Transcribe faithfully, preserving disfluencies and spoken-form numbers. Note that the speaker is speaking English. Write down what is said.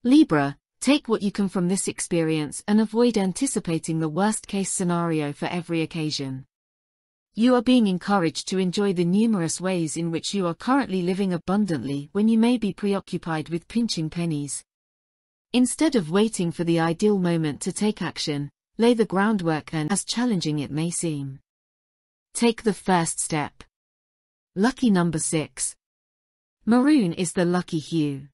Libra, take what you can from this experience and avoid anticipating the worst-case scenario for every occasion. You are being encouraged to enjoy the numerous ways in which you are currently living abundantly when you may be preoccupied with pinching pennies. Instead of waiting for the ideal moment to take action, lay the groundwork and, as challenging it may seem, take the first step. Lucky number six. Maroon is the lucky hue.